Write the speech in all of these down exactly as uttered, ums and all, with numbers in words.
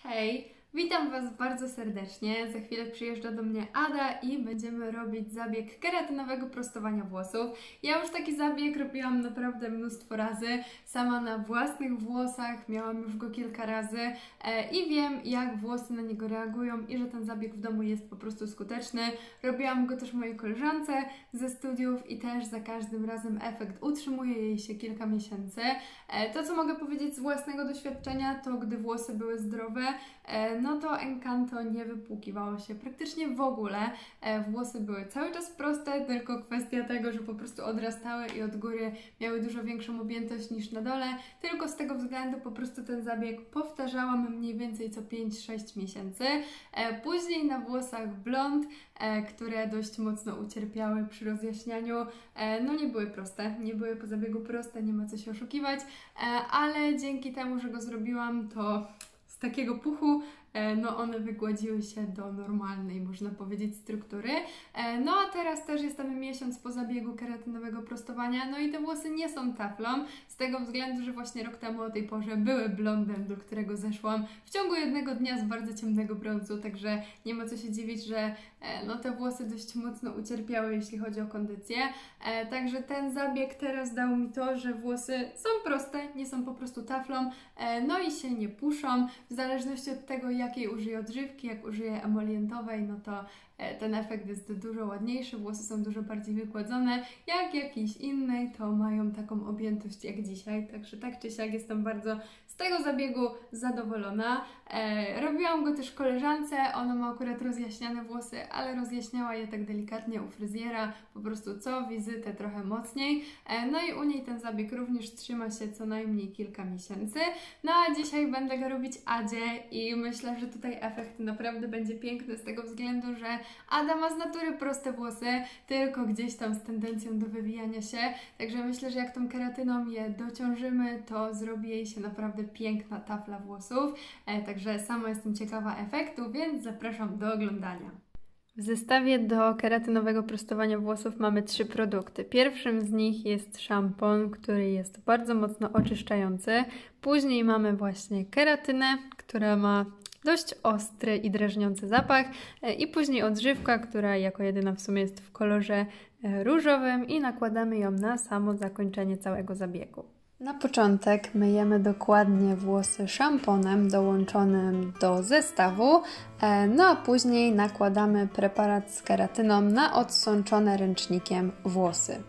Hej, witam Was bardzo serdecznie. Za chwilę przyjeżdża do mnie Ada i będziemy robić zabieg keratynowego prostowania włosów. Ja już taki zabieg robiłam naprawdę mnóstwo razy, sama na własnych włosach, miałam już go kilka razy e, i wiem, jak włosy na niego reagują i że ten zabieg w domu jest po prostu skuteczny. Robiłam go też mojej koleżance ze studiów i też za każdym razem efekt utrzymuje jej się kilka miesięcy. E, to, co mogę powiedzieć z własnego doświadczenia, to gdy włosy były zdrowe, e, no to Encanto nie wypłukiwało się praktycznie w ogóle. E, włosy były cały czas proste, tylko kwestia tego, że po prostu odrastały i od góry miały dużo większą objętość niż na dole. Tylko z tego względu po prostu ten zabieg powtarzałam mniej więcej co pięć sześć miesięcy. E, później na włosach blond, e, które dość mocno ucierpiały przy rozjaśnianiu. E, no nie były proste, nie były po zabiegu proste, nie ma co się oszukiwać, e, ale dzięki temu, że go zrobiłam, to z takiego puchu no one wygładziły się do normalnej, można powiedzieć, struktury. No a teraz też jestem miesiąc po zabiegu keratynowego prostowania, no i te włosy nie są taflą, z tego względu, że właśnie rok temu o tej porze były blondem, do którego zeszłam w ciągu jednego dnia z bardzo ciemnego brązu, także nie ma co się dziwić, że no te włosy dość mocno ucierpiały, jeśli chodzi o kondycję. Także ten zabieg teraz dał mi to, że włosy są proste, nie są po prostu taflą, no i się nie puszą, w zależności od tego, jakiej użyję odżywki, jak użyję emolientowej, no to ten efekt jest dużo ładniejszy, włosy są dużo bardziej wygładzone. Jak jakiejś innej, to mają taką objętość jak dzisiaj, także tak czy siak jestem bardzo z tego zabiegu zadowolona. E, robiłam go też koleżance, ona ma akurat rozjaśniane włosy, ale rozjaśniała je tak delikatnie u fryzjera, po prostu co wizytę trochę mocniej. E, no i u niej ten zabieg również trzyma się co najmniej kilka miesięcy. No a dzisiaj będę go robić Adzie i myślę, że tutaj efekt naprawdę będzie piękny z tego względu, że Ada ma z natury proste włosy, tylko gdzieś tam z tendencją do wywijania się, także myślę, że jak tą keratyną je dociążymy, to zrobi jej się naprawdę piękna tafla włosów, e, także sama jestem ciekawa efektu, więc zapraszam do oglądania. W zestawie do keratynowego prostowania włosów mamy trzy produkty. Pierwszym z nich jest szampon, który jest bardzo mocno oczyszczający. Później mamy właśnie keratynę, która ma dość ostry i drażniący zapach i później odżywka, która jako jedyna w sumie jest w kolorze różowym i nakładamy ją na samo zakończenie całego zabiegu. Na początek myjemy dokładnie włosy szamponem dołączonym do zestawu, no a później nakładamy preparat z keratyną na odsączone ręcznikiem włosy.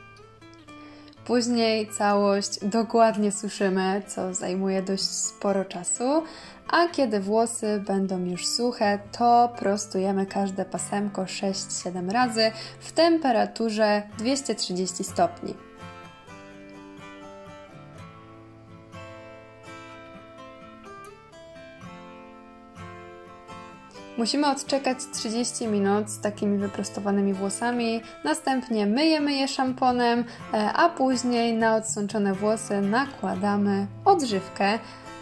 Później całość dokładnie suszymy, co zajmuje dość sporo czasu, a kiedy włosy będą już suche, to prostujemy każde pasemko sześć siedem razy w temperaturze dwieście trzydzieści stopni. Musimy odczekać trzydzieści minut z takimi wyprostowanymi włosami, następnie myjemy je szamponem, a później na odsączone włosy nakładamy odżywkę.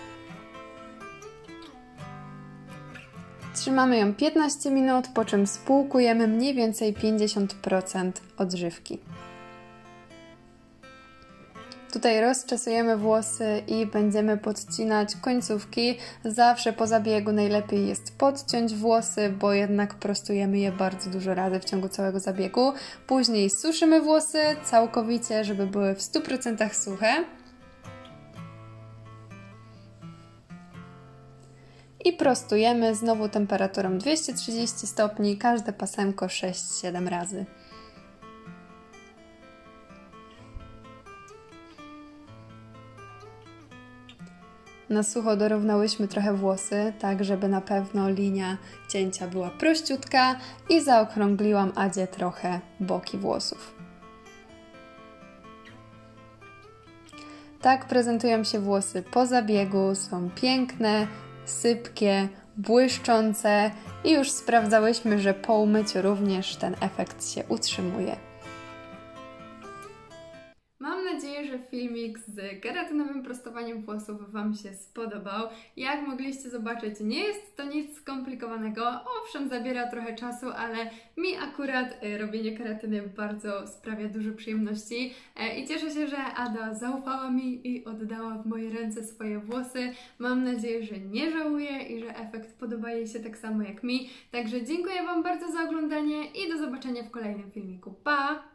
Trzymamy ją piętnaście minut, po czym spłukujemy mniej więcej pięćdziesiąt procent odżywki. Tutaj rozczesujemy włosy i będziemy podcinać końcówki. Zawsze po zabiegu najlepiej jest podciąć włosy, bo jednak prostujemy je bardzo dużo razy w ciągu całego zabiegu. Później suszymy włosy całkowicie, żeby były w stu procentach suche. I prostujemy znowu temperaturą dwieście trzydzieści stopni, każde pasemko sześć siedem razy. Na sucho dorównałyśmy trochę włosy, tak żeby na pewno linia cięcia była prościutka i zaokrągliłam Adzie trochę boki włosów. Tak prezentują się włosy po zabiegu, są piękne, sypkie, błyszczące i już sprawdzałyśmy, że po umyciu również ten efekt się utrzymuje. Mam nadzieję, że że filmik z keratynowym prostowaniem włosów Wam się spodobał. Jak mogliście zobaczyć, nie jest to nic skomplikowanego. Owszem, zabiera trochę czasu, ale mi akurat robienie keratyny bardzo sprawia dużo przyjemności i cieszę się, że Ada zaufała mi i oddała w moje ręce swoje włosy. Mam nadzieję, że nie żałuje i że efekt podoba jej się tak samo jak mi. Także dziękuję Wam bardzo za oglądanie i do zobaczenia w kolejnym filmiku. Pa!